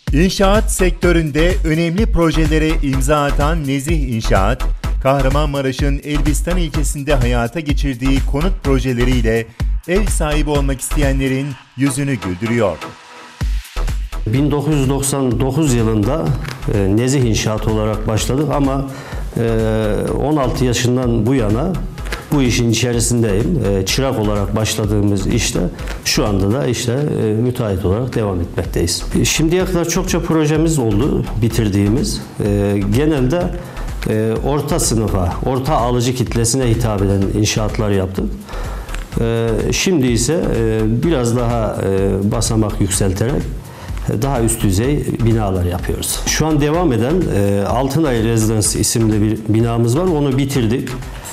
İnşaat sektöründe önemli projelere imza atan Nezih İnşaat, Kahramanmaraş'ın Elbistan ilçesinde hayata geçirdiği konut projeleriyle ev sahibi olmak isteyenlerin yüzünü güldürüyor. 1999 yılında Nezih İnşaat olarak başladık ama 16 yaşından bu yana bu işin içerisindeyim. Çırak olarak başladığımız işte şu anda da müteahhit olarak devam etmekteyiz. Şimdiye kadar çokça projemiz oldu bitirdiğimiz. Genelde orta sınıfa, orta alıcı kitlesine hitap eden inşaatlar yaptık. Şimdi ise biraz daha basamak yükselterek daha üst düzey binalar yapıyoruz. Şu an devam eden Altınay Residence isimli bir binamız var. Onu bitirdik.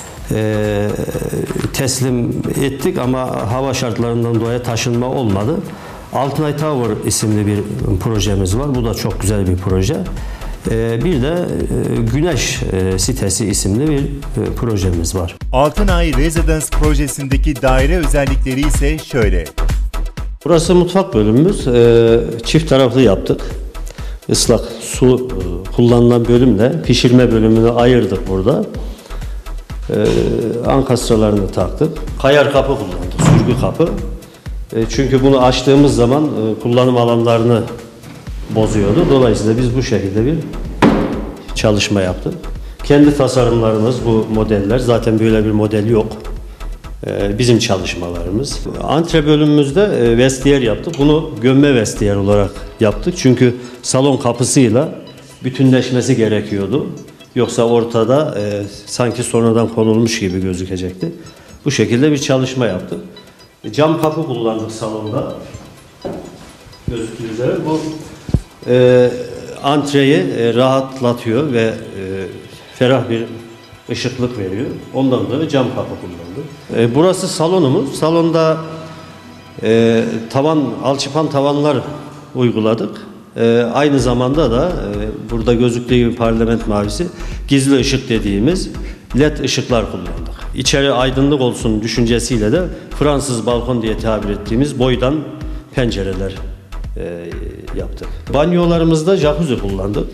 Teslim ettik ama hava şartlarından dolayı taşınma olmadı. Altınay Tower isimli bir projemiz var. Bu da çok güzel bir proje. Bir de Güneş Sitesi isimli bir projemiz var. Altınay Residence projesindeki daire özellikleri ise şöyle. Burası mutfak bölümümüz. Çift taraflı yaptık. Islak su kullanılan bölümle pişirme bölümünü ayırdık burada. Ankastralarını taktık. Kayar kapı kullandık, sürgü kapı. Çünkü bunu açtığımız zaman kullanım alanlarını bozuyordu. Dolayısıyla biz bu şekilde bir çalışma yaptık. Kendi tasarımlarımız bu modeller. Zaten böyle bir model yok. Bizim çalışmalarımız. Antre bölümümüzde vestiyer yaptık. Bunu gömme vestiyer olarak yaptık. Çünkü salon kapısıyla bütünleşmesi gerekiyordu. Yoksa ortada sanki sonradan konulmuş gibi gözükecekti. Bu şekilde bir çalışma yaptık. Cam kapı kullandık salonda. Gözüktüğü üzere bu antreyi rahatlatıyor ve ferah bir ışıklık veriyor. Ondan dolayı cam kapı kullandık. Burası salonumuz. Salonda alçıpan tavanlar uyguladık. Aynı zamanda da burada gözüktüğü gibi parlament mavisi gizli ışık dediğimiz led ışıklar kullandık. İçeri aydınlık olsun düşüncesiyle de Fransız balkon diye tabir ettiğimiz boydan pencereler yaptık. Banyolarımızda jacuzzi kullandık.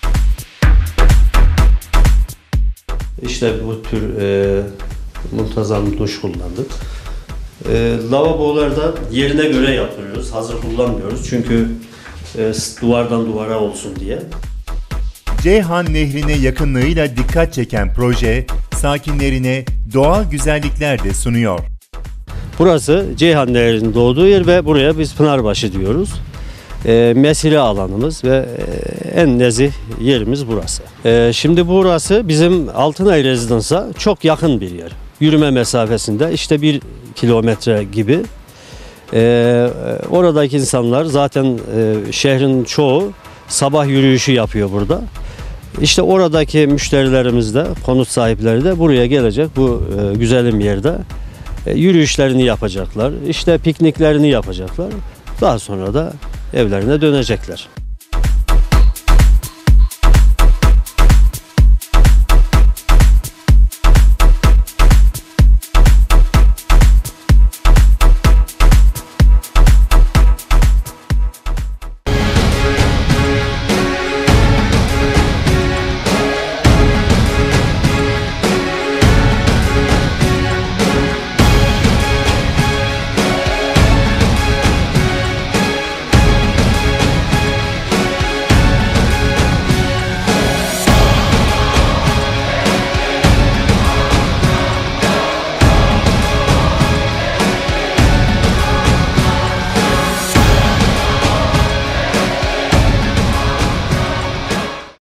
İşte bu tür muntazam duş kullandık. Lavabolarda yerine göre yapıyoruz. Hazır kullanmıyoruz. Çünkü duvardan duvara olsun diye. Ceyhan Nehri'ne yakınlığıyla dikkat çeken proje, sakinlerine doğal güzellikler de sunuyor. Burası Ceyhan Nehri'nin doğduğu yer ve buraya biz Pınarbaşı diyoruz. Mesire alanımız ve en nezih yerimiz burası. Şimdi burası bizim Altınay Residence'a çok yakın bir yer. Yürüme mesafesinde 1 kilometre gibi. Oradaki insanlar zaten şehrin çoğu sabah yürüyüşü yapıyor burada. Oradaki müşterilerimiz de, konut sahipleri de buraya gelecek bu güzelim yerde yürüyüşlerini yapacaklar. Pikniklerini yapacaklar. Daha sonra da evlerine dönecekler.